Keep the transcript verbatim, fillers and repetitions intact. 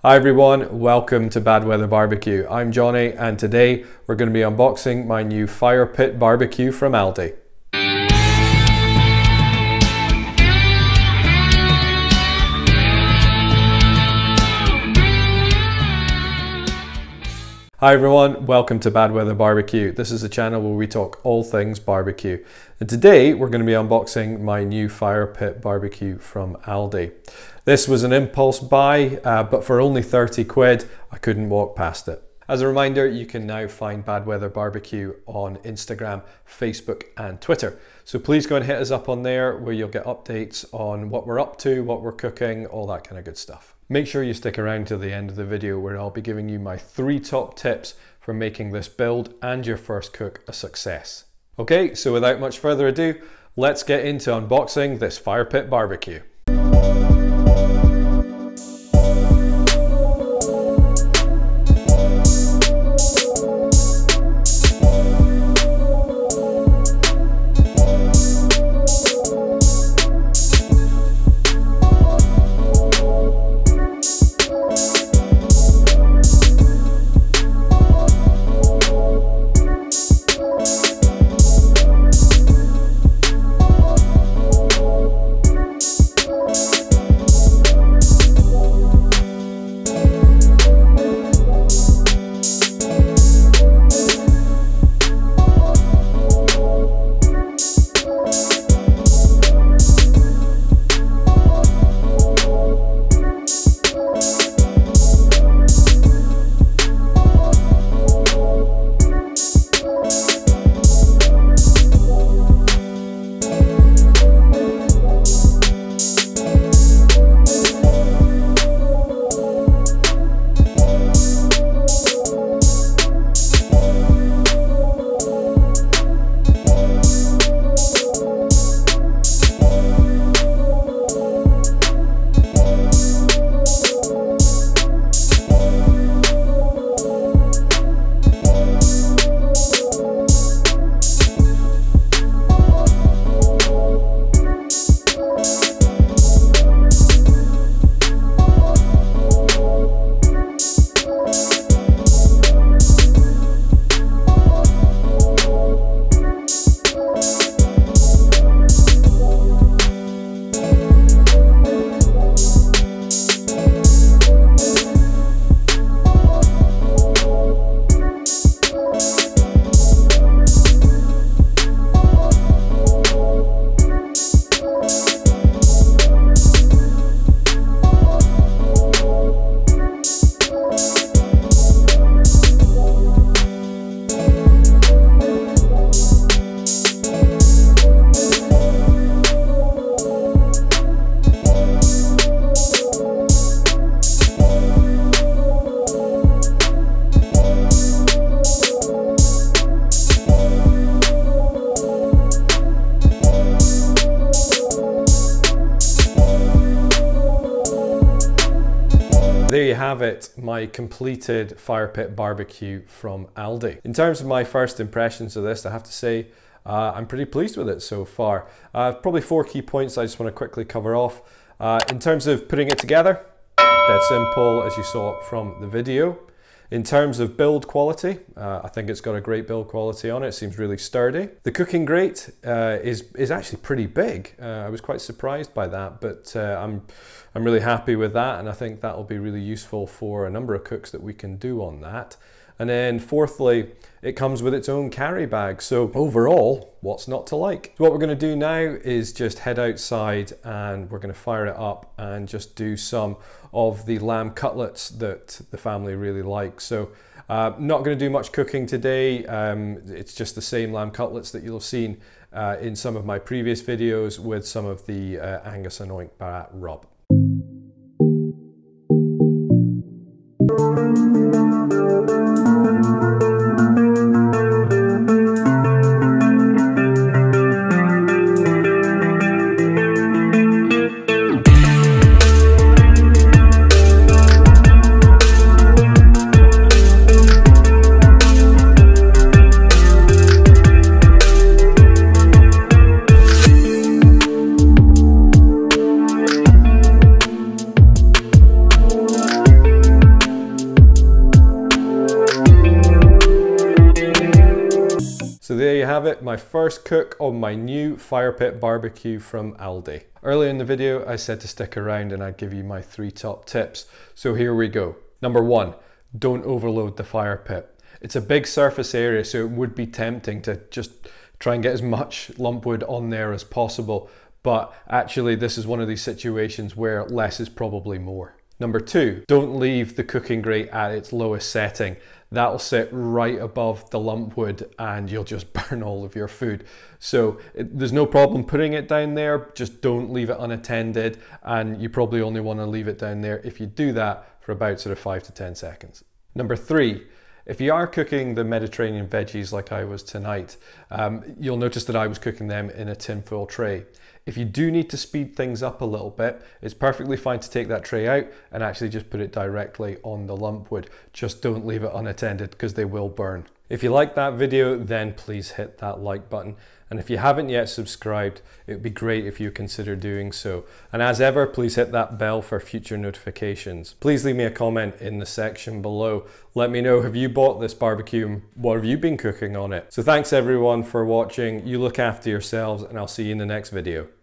Hi everyone, welcome to Bad Weather Barbecue. I'm Johnny and today we're going to be unboxing my new Fire Pit B B Q from Aldi. Hi everyone, welcome to Bad Weather Barbecue. This is a channel where we talk all things barbecue. And today we're going to be unboxing my new Fire Pit B B Q from Aldi. This was an impulse buy, uh, but for only thirty quid, I couldn't walk past it. As a reminder, you can now find Bad Weather Barbecue on Instagram, Facebook and Twitter. So please go and hit us up on there where you'll get updates on what we're up to, what we're cooking, all that kind of good stuff. Make sure you stick around to the end of the video where I'll be giving you my three top tips for making this build and your first cook a success. Okay, so without much further ado, let's get into unboxing this Fire Pit B B Q. There you have it, my completed Fire Pit B B Q from Aldi. In terms of my first impressions of this, I have to say uh, I'm pretty pleased with it so far. Uh, probably four key points I just want to quickly cover off. Uh, in terms of putting it together, dead simple as you saw from the video. In terms of build quality, uh, I think it's got a great build quality on it. It seems really sturdy. The cooking grate uh, is is actually pretty big. Uh, I was quite surprised by that, but uh, I'm I'm really happy with that, and I think that will be really useful for a number of cooks that we can do on that. And then fourthly, it comes with its own carry bag. So overall, what's not to like? So what we're going to do now is just head outside and we're going to fire it up and just do some of the lamb cutlets that the family really like. So uh, not going to do much cooking today. Um, it's just the same lamb cutlets that you'll have seen uh, in some of my previous videos with some of the uh, Angus and Oink Barat rub. have it, my first cook on my new fire pit barbecue from Aldi. Earlier in the video, I said to stick around and I'd give you my three top tips. So here we go. Number one, don't overload the fire pit. It's a big surface area, so it would be tempting to just try and get as much lumpwood on there as possible. But actually, this is one of these situations where less is probably more. Number two, don't leave the cooking grate at its lowest setting. That'll sit right above the lumpwood and you'll just burn all of your food. So it, there's no problem putting it down there, just don't leave it unattended, and you probably only want to leave it down there if you do that for about sort of five to ten seconds. Number three, if you are cooking the Mediterranean veggies like I was tonight, um, you'll notice that I was cooking them in a tinfoil tray. If you do need to speed things up a little bit, it's perfectly fine to take that tray out and actually just put it directly on the lumpwood. Just don't leave it unattended because they will burn. If you like that video, then please hit that like button. And if you haven't yet subscribed, it would be great if you consider doing so. And as ever, please hit that bell for future notifications. Please leave me a comment in the section below. Let me know, have you bought this barbecue and what have you been cooking on it? So thanks everyone for watching. You look after yourselves and I'll see you in the next video.